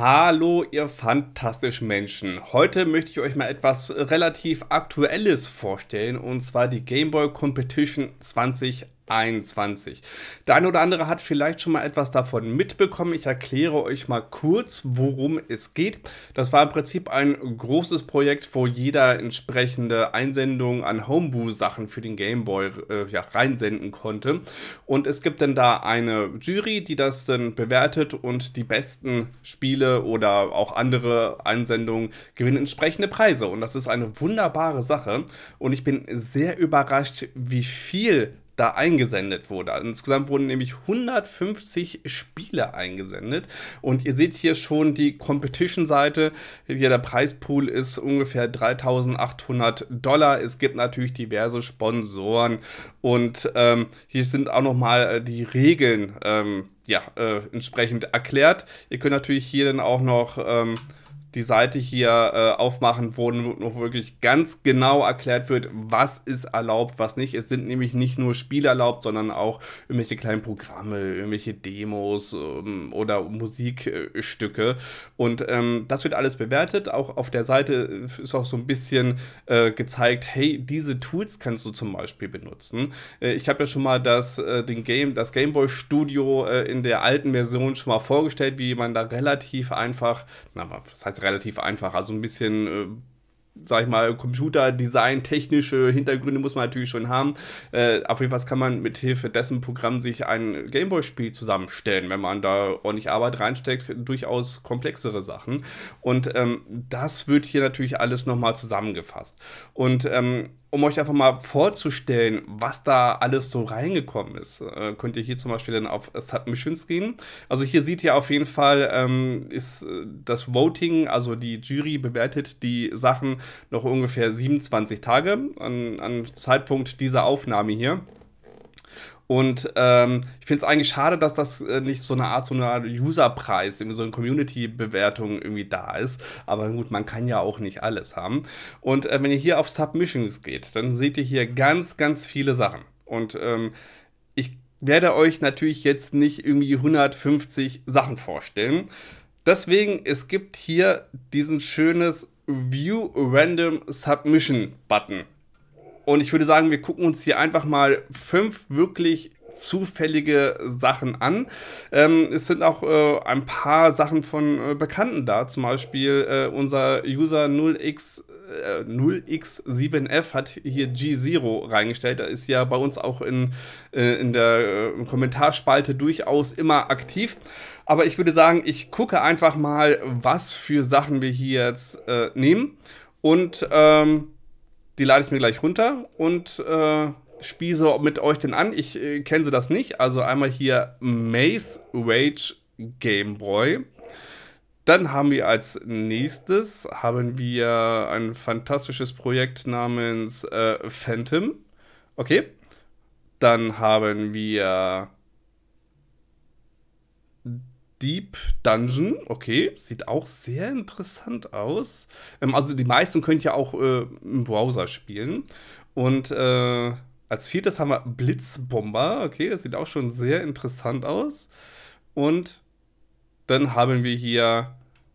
Hallo, ihr fantastischen Menschen. Heute möchte ich euch mal etwas relativ Aktuelles vorstellen, und zwar die Game Boy Competition 2021. Der eine oder andere hat vielleicht schon mal etwas davon mitbekommen. Ich erkläre euch mal kurz, worum es geht. Das war im Prinzip ein großes Projekt, wo jeder entsprechende Einsendungen an Homebrew-Sachen für den Game Boy reinsenden konnte. Und es gibt dann da eine Jury, die das dann bewertet, und die besten Spiele oder auch andere Einsendungen gewinnen entsprechende Preise. Und das ist eine wunderbare Sache. Und ich bin sehr überrascht, wie viel da eingesendet wurde. Insgesamt wurden nämlich 150 Spiele eingesendet. Und ihr seht hier schon die Competition-Seite. Hier der Preispool ist ungefähr $3.800. Es gibt natürlich diverse Sponsoren. Und hier sind auch nochmal die Regeln entsprechend erklärt. Ihr könnt natürlich hier dann auch noch die Seite hier aufmachen, wo noch wirklich ganz genau erklärt wird, was ist erlaubt, was nicht. Es sind nämlich nicht nur Spiele erlaubt, sondern auch irgendwelche kleinen Programme, irgendwelche Demos oder Musikstücke. Und das wird alles bewertet. Auch auf der Seite ist auch so ein bisschen gezeigt, hey, diese Tools kannst du zum Beispiel benutzen. Ich habe ja schon mal das Game Boy Studio in der alten Version schon mal vorgestellt, wie man da relativ einfach, das heißt relativ einfach, also ein bisschen, sag ich mal, Computerdesign, technische Hintergründe muss man natürlich schon haben. Auf jeden Fall kann man mit Hilfe dessen Programm sich ein Gameboy-Spiel zusammenstellen, wenn man da ordentlich Arbeit reinsteckt, durchaus komplexere Sachen. Und das wird hier natürlich alles nochmal zusammengefasst. Und um euch einfach mal vorzustellen, was da alles so reingekommen ist, könnt ihr hier zum Beispiel dann auf Submissions gehen. Also hier seht ihr auf jeden Fall, ist das Voting, also die Jury bewertet die Sachen noch ungefähr 27 Tage an Zeitpunkt dieser Aufnahme hier. Und ich finde es eigentlich schade, dass das nicht so eine Art User-Preis, irgendwie so eine Community-Bewertung irgendwie da ist. Aber gut, man kann ja auch nicht alles haben. Und wenn ihr hier auf Submissions geht, dann seht ihr hier ganz, ganz viele Sachen. Und ich werde euch natürlich jetzt nicht irgendwie 150 Sachen vorstellen. Deswegen, es gibt hier diesen schönes View Random Submission Button. Und ich würde sagen, wir gucken uns hier einfach mal 5 wirklich zufällige Sachen an. Es sind auch ein paar Sachen von Bekannten da. Zum Beispiel unser User 0x7f hat hier G0 reingestellt. Da ist ja bei uns auch in der Kommentarspalte durchaus immer aktiv. Aber ich würde sagen, ich gucke einfach mal, was für Sachen wir hier jetzt nehmen. Und die lade ich mir gleich runter und spiele so mit euch den an. Ich kenne sie das nicht. Also einmal hier Maze Rage Game Boy. Dann haben wir als nächstes ein fantastisches Projekt namens Phantom. Okay. Dann haben wir Deep Dungeon, okay, sieht auch sehr interessant aus. Also die meisten könnt ihr auch im Browser spielen. Und als viertes haben wir Blitzbomber, okay, das sieht auch schon sehr interessant aus. Und dann haben wir hier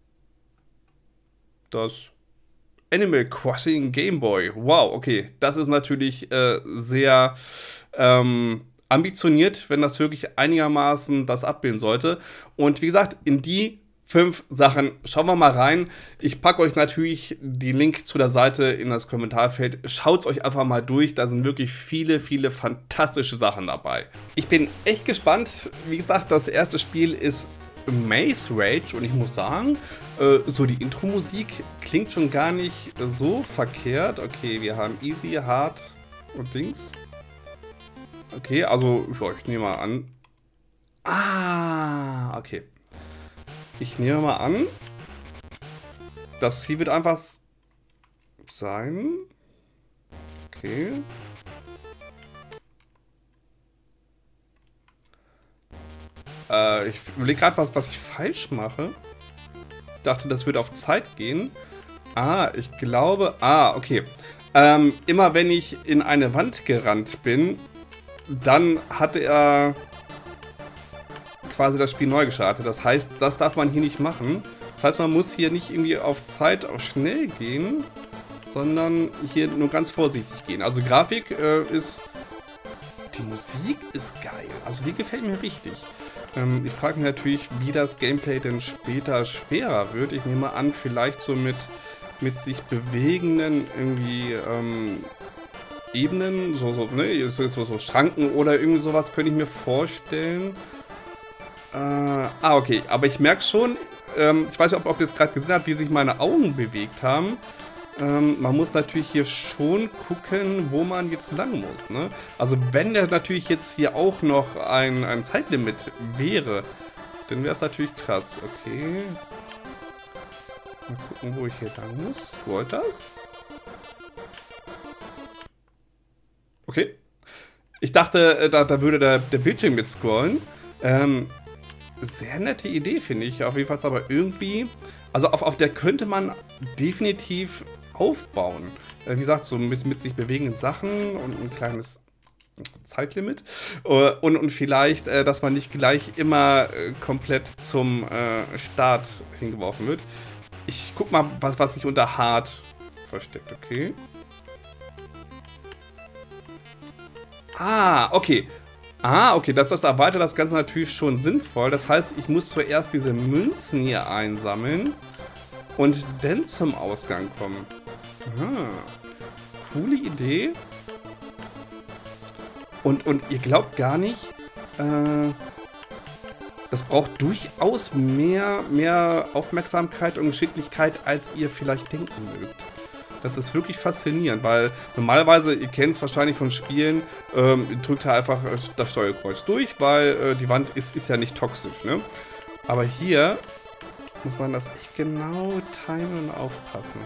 das Animal Crossing Game Boy. Wow, okay, das ist natürlich sehr ambitioniert, wenn das wirklich einigermaßen das abbilden sollte. Und wie gesagt, in die 5 Sachen schauen wir mal rein. Ich packe euch natürlich die Link zu der Seite in das Kommentarfeld. Schaut es euch einfach mal durch. Da sind wirklich viele, viele fantastische Sachen dabei. Ich bin echt gespannt. Wie gesagt, das erste Spiel ist Maze Rage und ich muss sagen, so die Intro-Musik klingt schon gar nicht so verkehrt. Okay, wir haben Easy, Hard und Dings. Okay, also ich nehme mal an. Ah, okay. Ich nehme mal an, das hier wird einfach sein. Okay. Ich überlege gerade, was ich falsch mache. Ich dachte, das wird auf Zeit gehen. Ah, ich glaube. Ah, okay. Immer wenn ich in eine Wand gerannt bin, dann hatte er quasi das Spiel neu gestartet. Das heißt, das darf man hier nicht machen. Das heißt, man muss hier nicht irgendwie auf Zeit, auf schnell gehen, sondern hier nur ganz vorsichtig gehen. Also Grafik ist... Die Musik ist geil. Also die gefällt mir richtig. Ich frage mich natürlich, wie das Gameplay denn später schwerer wird. Ich nehme an, vielleicht so mit sich bewegenden irgendwie Ebenen, so Schranken oder irgendwie sowas könnte ich mir vorstellen. Okay. Aber ich merke schon, ich weiß nicht, ob ihr es gerade gesehen habt, wie sich meine Augen bewegt haben. Man muss natürlich hier schon gucken, wo man jetzt lang muss, ne? Also wenn der natürlich jetzt hier auch noch ein Zeitlimit wäre, dann wäre es natürlich krass. Okay. Mal gucken, wo ich hier lang muss. Scrollt das? Okay. Ich dachte, da würde der Bildschirm mit scrollen. Sehr nette Idee, finde ich. Auf jeden Fall aber irgendwie... Also auf der könnte man definitiv aufbauen. Wie gesagt, so mit sich bewegenden Sachen und ein kleines Zeitlimit. Und vielleicht, dass man nicht gleich immer komplett zum Start hingeworfen wird. Ich guck mal, was sich unter Hard versteckt. Okay. Okay. Okay, das erweitert das Ganze natürlich schon sinnvoll. Das heißt, ich muss zuerst diese Münzen hier einsammeln und dann zum Ausgang kommen. Coole Idee. Und ihr glaubt gar nicht, das braucht durchaus mehr Aufmerksamkeit und Geschicklichkeit, als ihr vielleicht denken mögt. Das ist wirklich faszinierend, weil normalerweise, ihr kennt es wahrscheinlich von Spielen, drückt ihr einfach das Steuerkreuz durch, weil die Wand ist ja nicht toxisch, ne? Aber hier muss man das echt genau timen und aufpassen.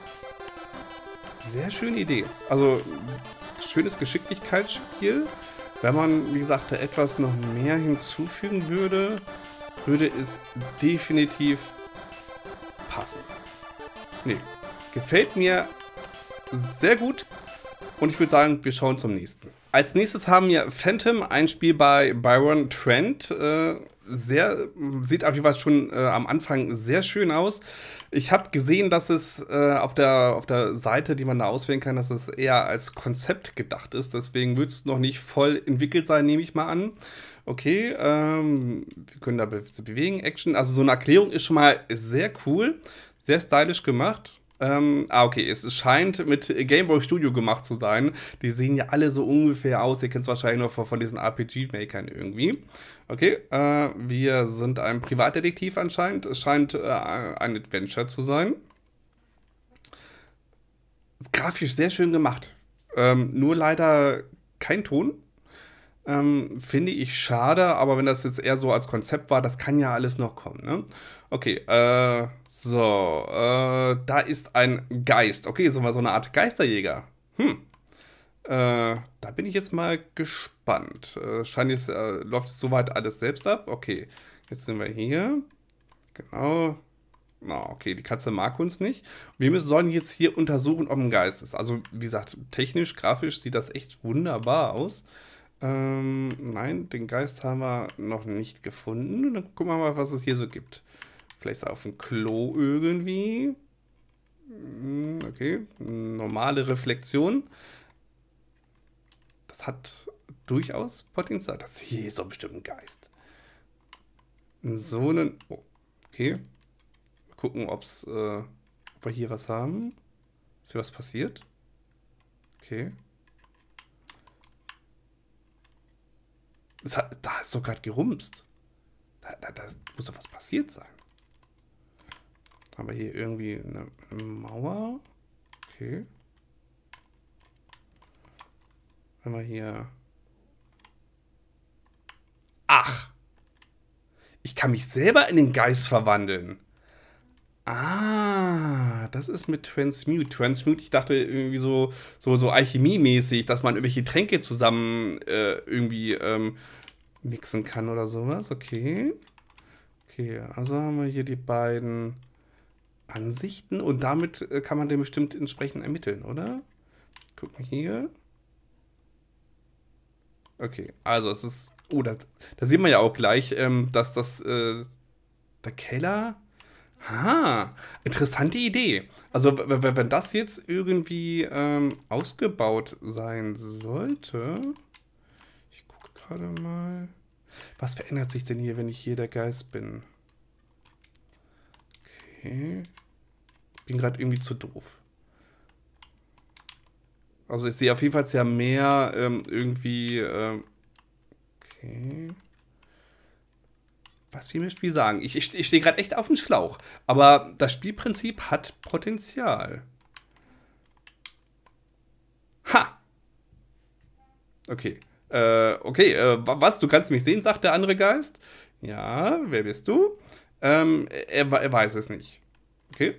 Sehr schöne Idee. Also, schönes Geschicklichkeitsspiel. Wenn man, wie gesagt, da etwas noch mehr hinzufügen würde, würde es definitiv passen. Nee. Gefällt mir sehr gut und ich würde sagen, wir schauen zum nächsten. Als nächstes haben wir Phantom, ein Spiel bei Byron Trent. Sieht auf jeden Fall schon am Anfang sehr schön aus. Ich habe gesehen, dass es auf der Seite, die man da auswählen kann, dass es eher als Konzept gedacht ist. Deswegen wird es noch nicht voll entwickelt sein, nehme ich mal an. Okay, wir können da bewegen, Action. Also so eine Erklärung ist schon mal sehr cool, sehr stylisch gemacht. Okay, es scheint mit Game Boy Studio gemacht zu sein. Die sehen ja alle so ungefähr aus. Ihr kennt es wahrscheinlich nur von diesen RPG-Makern irgendwie. Okay, wir sind ein Privatdetektiv anscheinend. Es scheint ein Adventure zu sein. Grafisch sehr schön gemacht. Nur leider kein Ton. Finde ich schade, aber wenn das jetzt eher so als Konzept war, das kann ja alles noch kommen, ne? Okay, da ist ein Geist. Okay, sind wir so eine Art Geisterjäger. Da bin ich jetzt mal gespannt. Läuft es soweit alles selbst ab? Okay, jetzt sind wir hier. Genau. Okay, die Katze mag uns nicht. Sollen jetzt hier untersuchen, ob ein Geist ist. Also, wie gesagt, technisch, grafisch sieht das echt wunderbar aus. Nein, den Geist haben wir noch nicht gefunden. Dann gucken wir mal, was es hier so gibt. Vielleicht ist er auf dem Klo irgendwie. Okay, normale Reflexion. Das hat durchaus Potenzial. Das hier ist doch bestimmt ein Geist. So einen... Oh, okay. Mal gucken, ob wir hier was haben. Ist hier was passiert? Okay. Da ist doch gerade gerumst. Da muss doch was passiert sein. Haben wir hier irgendwie eine Mauer? Okay. Haben wir hier... Ach! Ich kann mich selber in den Geist verwandeln. Das ist mit Transmute. Transmute, ich dachte irgendwie so Alchemie-mäßig, dass man irgendwelche Tränke zusammen irgendwie mixen kann oder sowas. Okay. Okay, also haben wir hier die beiden Ansichten und damit kann man den bestimmt entsprechend ermitteln, oder? Gucken hier. Okay, also es ist... Oh, da sieht man ja auch gleich, dass der Keller Ha, interessante Idee. Also, wenn das jetzt irgendwie ausgebaut sein sollte. Ich gucke gerade mal. Was verändert sich denn hier, wenn ich hier der Geist bin? Okay. Bin gerade irgendwie zu doof. Also ich sehe auf jeden Fall ja mehr irgendwie. Okay. Was will mir das Spiel sagen? Ich stehe gerade echt auf dem Schlauch. Aber das Spielprinzip hat Potenzial. Ha! Okay. Okay, was? Du kannst mich sehen, sagt der andere Geist. Ja, wer bist du? Er weiß es nicht. Okay.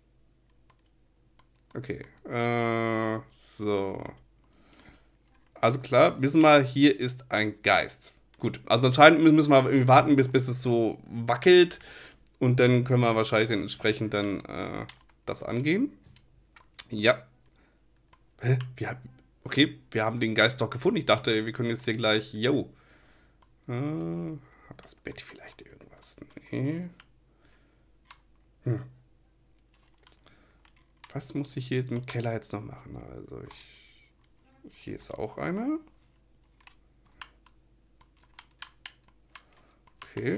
Okay. So. Also klar, wissen wir, hier ist ein Geist. Gut, also anscheinend müssen wir irgendwie warten, bis es so wackelt. Und dann können wir wahrscheinlich entsprechend dann das angehen. Ja. Hä? Okay, wir haben den Geist doch gefunden. Ich dachte, wir können jetzt hier gleich. Yo. Hat das Bett vielleicht irgendwas? Nee. Was muss ich hier jetzt im Keller jetzt noch machen? Also hier ist auch einer. Okay.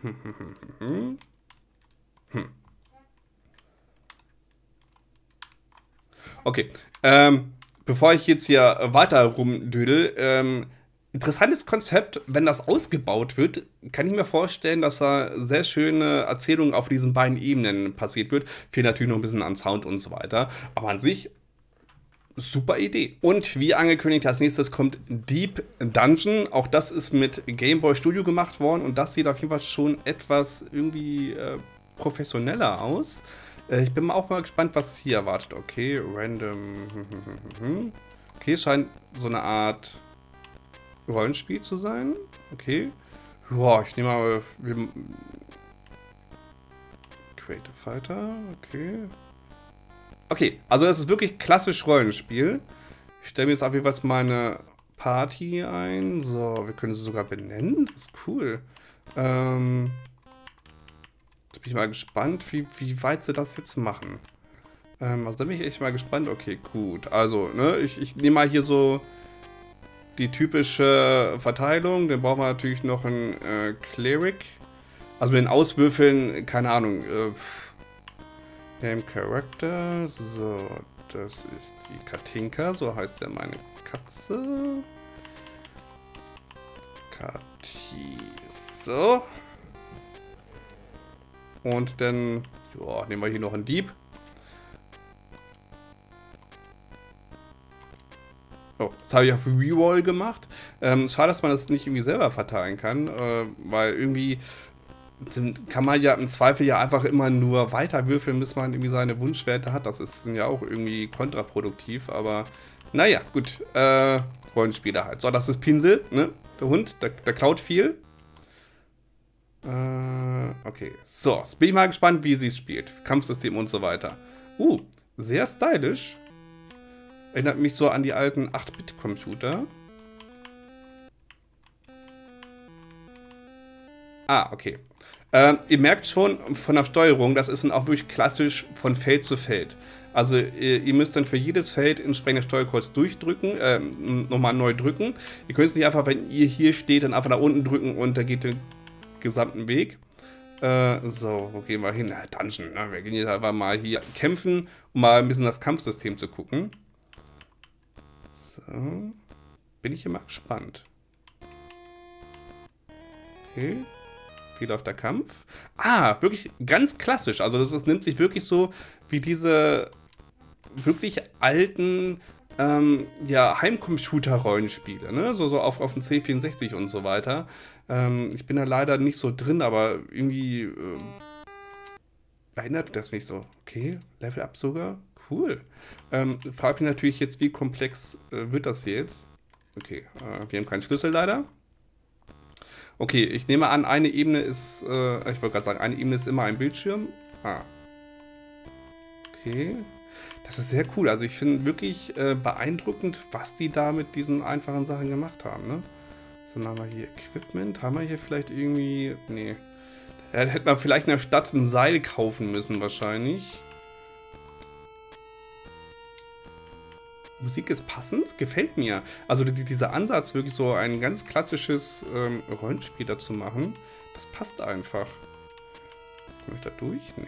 Okay. Bevor ich jetzt hier weiter rumdödel, interessantes Konzept, wenn das ausgebaut wird, kann ich mir vorstellen, dass da sehr schöne Erzählungen auf diesen beiden Ebenen passiert wird. Fehlt natürlich noch ein bisschen am Sound und so weiter. Aber an sich, super Idee. Und wie angekündigt, als nächstes kommt Deep Dungeon. Auch das ist mit Game Boy Studio gemacht worden. Und das sieht auf jeden Fall schon etwas irgendwie professioneller aus. Ich bin auch mal gespannt, was hier erwartet. Okay, random. Okay, scheint so eine Art Rollenspiel zu sein. Okay. Boah, ich nehme mal. Creative Fighter. Okay. Okay, also das ist wirklich klassisch Rollenspiel. Ich stelle mir jetzt auf jeden Fall meine Party ein. So, wir können sie sogar benennen. Das ist cool. Da bin ich mal gespannt, wie weit sie das jetzt machen. Also da bin ich echt mal gespannt. Okay, gut. Also, ne, ich nehme mal hier so die typische Verteilung. Dann brauchen wir natürlich noch einen Cleric. Also mit den Auswürfeln, keine Ahnung. Name Character. So, das ist die Katinka. So heißt ja meine Katze. Kati. So. Und dann ja, nehmen wir hier noch einen Dieb. Oh, das habe ich auf Reroll gemacht. Schade, dass man das nicht irgendwie selber verteilen kann, weil irgendwie kann man ja im Zweifel ja einfach immer nur weiter würfeln, bis man irgendwie seine Wunschwerte hat. Das ist ja auch irgendwie kontraproduktiv, aber naja, gut. Rollenspieler halt. So, das ist Pinsel, ne? Der Hund, der klaut viel. Okay, so, jetzt bin ich mal gespannt, wie sie es spielt. Kampfsystem und so weiter. Sehr stylisch. Erinnert mich so an die alten 8-Bit-Computer. Okay. Ihr merkt schon von der Steuerung, das ist dann auch wirklich klassisch von Feld zu Feld. Also ihr müsst dann für jedes Feld entsprechendes Steuerkreuz durchdrücken, nochmal neu drücken. Ihr könnt es nicht einfach, wenn ihr hier steht, dann einfach nach unten drücken und da geht den gesamten Weg. So, wo gehen wir hin? Dungeon, ne? Wir gehen jetzt einfach mal hier kämpfen, um mal ein bisschen das Kampfsystem zu gucken. So. Bin ich immer gespannt. Okay. Wie läuft der Kampf? Wirklich ganz klassisch. Also das nimmt sich wirklich so wie diese wirklich alten ja, Heimcomputer-Rollenspiele, ne? So auf dem C64 und so weiter. Ich bin da leider nicht so drin, aber irgendwie erinnert das mich so. Okay, Level Up sogar. Cool. Frage mich natürlich jetzt, wie komplex wird das jetzt? Okay, wir haben keinen Schlüssel leider. Okay, ich nehme an, eine Ebene ist, ich wollte gerade sagen, eine Ebene ist immer ein Bildschirm. Okay. Das ist sehr cool. Also ich finde wirklich beeindruckend, was die da mit diesen einfachen Sachen gemacht haben, ne? So, dann haben wir hier Equipment. Haben wir hier vielleicht irgendwie... Nee. Ja, da hätte man vielleicht in der Stadt ein Seil kaufen müssen wahrscheinlich. Musik ist passend, gefällt mir. Also dieser Ansatz, wirklich so ein ganz klassisches Rollenspiel dazu machen, das passt einfach. Komme ich da durch? Nee.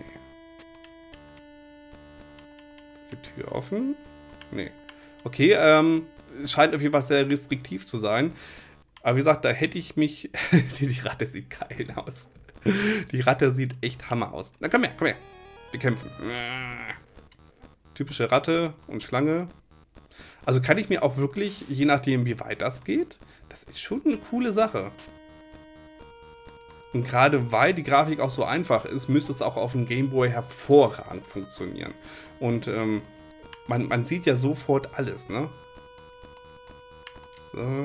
Ist die Tür offen? Nee. Okay, es scheint auf jeden Fall sehr restriktiv zu sein. Aber wie gesagt, da hätte ich mich... die Ratte sieht geil aus. Die Ratte sieht echt Hammer aus. Na komm her, komm her. Wir kämpfen. Typische Ratte und Schlange. Also kann ich mir auch wirklich, je nachdem wie weit das geht, das ist schon eine coole Sache. Und gerade weil die Grafik auch so einfach ist, müsste es auch auf dem Game Boy hervorragend funktionieren. Und man sieht ja sofort alles, ne? So.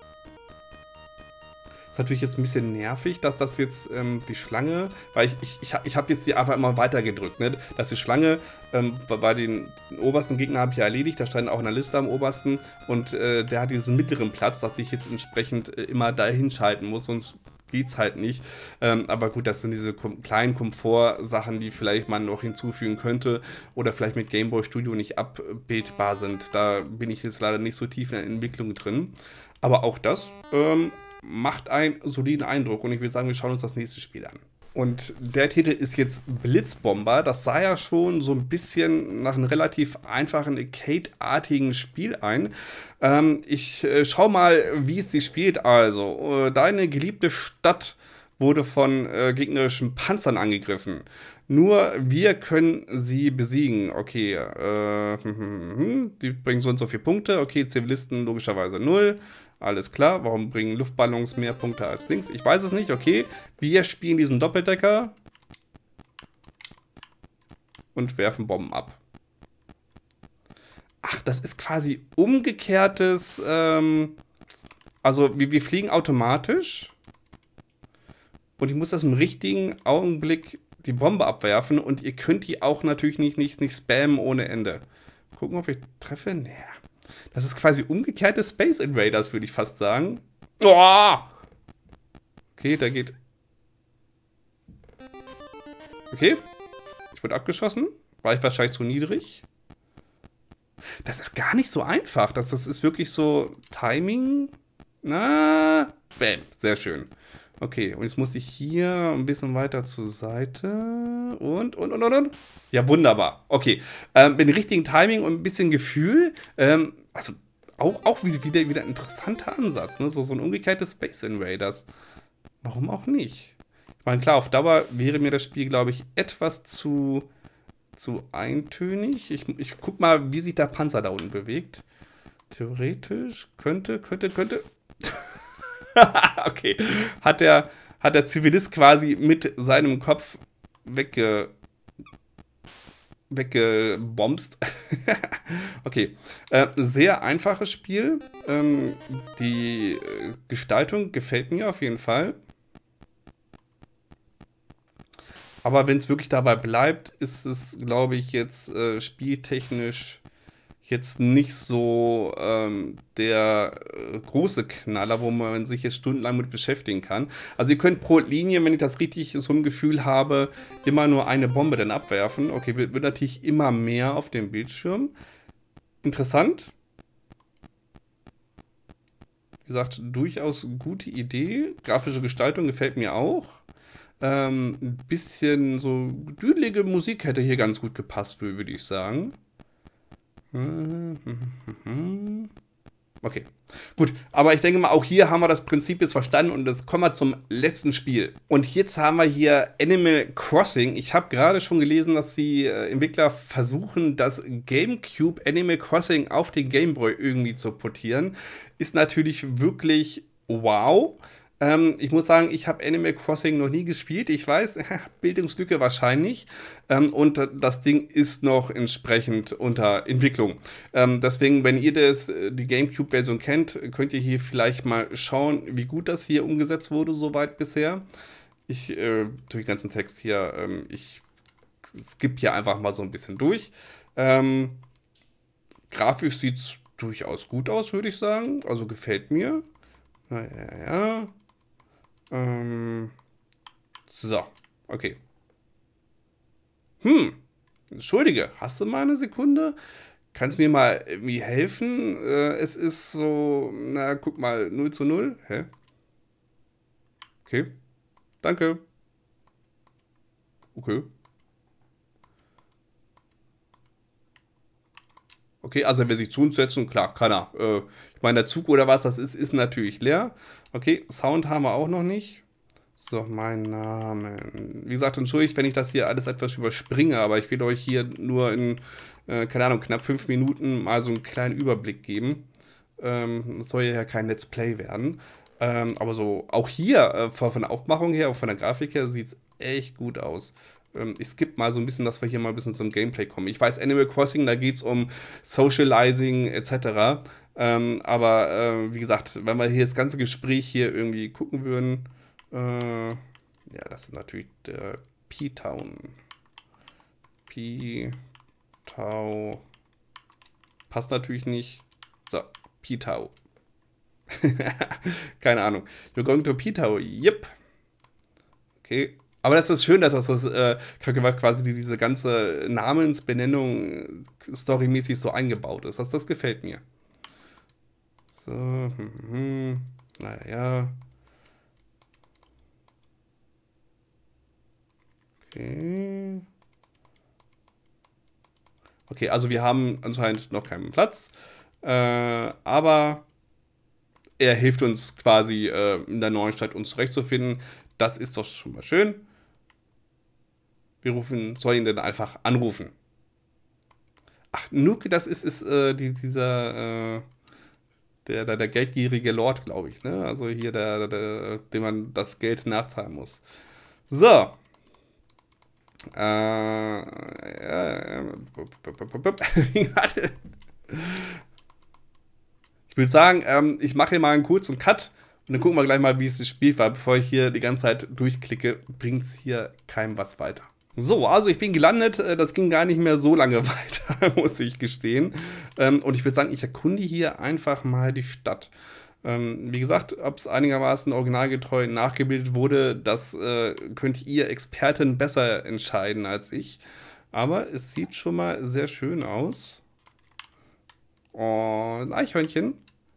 Ist natürlich jetzt ein bisschen nervig, dass das jetzt die Schlange, weil ich habe jetzt hier einfach immer weiter gedrückt, ne? Dass die Schlange bei den obersten Gegner habe ich ja erledigt, da stand auch in der Liste am obersten und der hat diesen mittleren Platz, dass ich jetzt entsprechend immer dahin schalten muss, sonst geht's halt nicht. Aber gut, das sind diese kleinen Komfortsachen, die vielleicht man noch hinzufügen könnte oder vielleicht mit Game Boy Studio nicht abbildbar sind. Da bin ich jetzt leider nicht so tief in der Entwicklung drin. Aber auch das macht einen soliden Eindruck und ich würde sagen, wir schauen uns das nächste Spiel an. Und der Titel ist jetzt Blitzbomber. Das sah ja schon so ein bisschen nach einem relativ einfachen Arcade-artigen Spiel ein. Ich schau mal, wie es sich spielt. Also, deine geliebte Stadt wurde von gegnerischen Panzern angegriffen. Nur wir können sie besiegen. Okay, die bringen so und so viele Punkte. Okay, Zivilisten logischerweise 0. Alles klar, warum bringen Luftballons mehr Punkte als Dings? Ich weiß es nicht, okay. Wir spielen diesen Doppeldecker und werfen Bomben ab. Ach, das ist quasi umgekehrtes, also wir fliegen automatisch und ich muss das im richtigen Augenblick die Bombe abwerfen und ihr könnt die auch natürlich nicht spammen ohne Ende. Gucken, ob ich treffe. Nee. Das ist quasi umgekehrte Space Invaders, würde ich fast sagen. Oh! Okay, da geht... Okay. Ich wurde abgeschossen. War ich wahrscheinlich zu niedrig. Das ist gar nicht so einfach. Das ist wirklich so Timing. Na, bam. Sehr schön. Okay, und jetzt muss ich hier ein bisschen weiter zur Seite. Und. Ja, wunderbar. Okay. Mit dem richtigen Timing und ein bisschen Gefühl. Also auch wieder ein interessanter Ansatz. Ne? So ein umgekehrtes Space Invaders. Warum auch nicht? Ich meine, klar, auf Dauer wäre mir das Spiel, glaube ich, etwas zu eintönig. Ich guck mal, wie sich der Panzer da unten bewegt. Theoretisch könnte. Okay. Hat der Zivilist quasi mit seinem Kopf weggebomst. Okay. Sehr einfaches Spiel. Die Gestaltung gefällt mir auf jeden Fall. Aber wenn es wirklich dabei bleibt, ist es, glaube ich, jetzt spieltechnisch jetzt nicht so der große Knaller, wo man sich jetzt stundenlang mit beschäftigen kann. Also ihr könnt pro Linie, wenn ich das richtig so ein Gefühl habe, immer nur eine Bombe dann abwerfen. Okay, wird natürlich immer mehr auf dem Bildschirm. Interessant. Wie gesagt, durchaus gute Idee. Grafische Gestaltung gefällt mir auch. Ein bisschen so düdelige Musik hätte hier ganz gut gepasst, würde ich sagen. Okay, gut. Aber ich denke mal, auch hier haben wir das Prinzip jetzt verstanden und jetzt kommen wir zum letzten Spiel. Und jetzt haben wir hier Animal Crossing. Ich habe gerade schon gelesen, dass die Entwickler versuchen, das GameCube Animal Crossing auf den Game Boy irgendwie zu portieren. Ist natürlich wirklich wow. Ich muss sagen, ich habe Animal Crossing noch nie gespielt. Ich weiß, Bildungslücke wahrscheinlich. Und das Ding ist noch entsprechend unter Entwicklung. Deswegen, wenn ihr die GameCube-Version kennt, könnt ihr hier vielleicht mal schauen, wie gut das hier umgesetzt wurde soweit bisher. Ich durch den ganzen Text hier, ich skippe hier einfach mal so ein bisschen durch. Grafisch sieht es durchaus gut aus, würde ich sagen. Also gefällt mir. Ja. So. Okay. Entschuldige, hast du mal eine Sekunde? Kannst du mir mal irgendwie helfen? Es ist so, na, guck mal, 0:0. Hä? Okay, danke. Okay. Okay, also er will sich zu uns setzen, klar, kann er. Ich meine, der Zug oder was das ist natürlich leer. Okay, Sound haben wir auch noch nicht. So, mein Name. Wie gesagt, entschuldigt, wenn ich das hier alles etwas überspringe, aber ich will euch hier nur in, keine Ahnung, knapp 5 Minuten mal so einen kleinen Überblick geben. Es soll ja kein Let's Play werden. Aber so, auch hier, von der Aufmachung her, auch von der Grafik her, sieht es echt gut aus. Ich skippe mal so ein bisschen, dass wir hier mal ein bisschen zum Gameplay kommen. Ich weiß, Animal Crossing, da geht es um Socializing etc. Aber wie gesagt, wenn wir hier das ganze Gespräch hier irgendwie gucken würden, ja, das ist natürlich der P-Town. P-Tau. Passt natürlich nicht. So, P-Tau. Keine Ahnung. You're going to P-Tau. Yep. Okay. Aber das ist schön, dass das quasi diese ganze Namensbenennung storymäßig so eingebaut ist. Das gefällt mir. So, naja. Okay. Okay, also wir haben anscheinend noch keinen Platz. Aber er hilft uns quasi in der neuen Stadt uns zurechtzufinden. Das ist doch schon mal schön. Wir sollen ihn dann einfach anrufen. Ach, Nuke, das ist dieser der geldgierige Lord, glaube ich, ne? Also hier dem man das Geld nachzahlen muss. So. Ich würde sagen, ich mache hier mal einen kurzen Cut und dann gucken wir gleich mal, wie es das Spiel war. Bevor ich hier die ganze Zeit durchklicke, bringt es hier keinem was weiter. So, also ich bin gelandet. Das ging gar nicht mehr so lange weiter, muss ich gestehen. Und ich würde sagen, ich erkunde hier einfach mal die Stadt. Wie gesagt, ob es einigermaßen originalgetreu nachgebildet wurde, das könnt ihr Experten besser entscheiden als ich. Aber es sieht schon mal sehr schön aus. Oh, ein Eichhörnchen.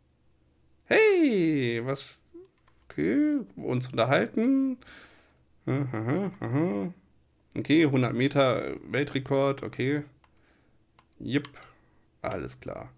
Hey, was? Okay, uns unterhalten. Aha, aha. Okay, 100 Meter Weltrekord, okay. Jep, alles klar.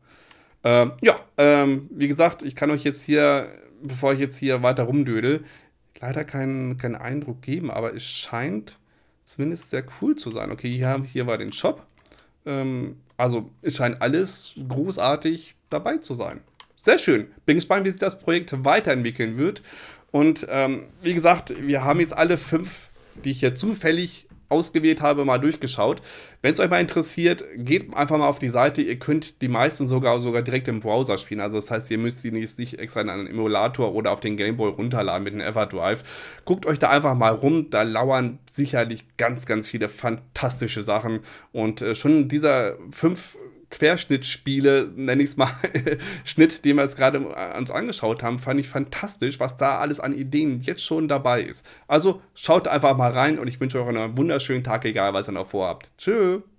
Wie gesagt, ich kann euch jetzt hier, bevor ich jetzt hier weiter rumdödel, leider keinen Eindruck geben, aber es scheint zumindest sehr cool zu sein. Okay, hier war den Shop. Also es scheint alles großartig dabei zu sein. Sehr schön. Bin gespannt, wie sich das Projekt weiterentwickeln wird. Und wie gesagt, wir haben jetzt alle 5, die ich hier zufällig ausgewählt habe, mal durchgeschaut. Wenn es euch mal interessiert, geht einfach mal auf die Seite. Ihr könnt die meisten sogar direkt im Browser spielen. Also das heißt, ihr müsst sie nicht extra in einen Emulator oder auf den Gameboy runterladen mit dem Everdrive. Guckt euch da einfach mal rum. Da lauern sicherlich ganz, ganz viele fantastische Sachen. Und schon dieser 5 Querschnittspiele, nenne ich es mal, Schnitt, den wir jetzt gerade uns angeschaut haben, fand ich fantastisch, was da alles an Ideen jetzt schon dabei ist. Also schaut einfach mal rein und ich wünsche euch einen wunderschönen Tag, egal was ihr noch vorhabt. Tschüss.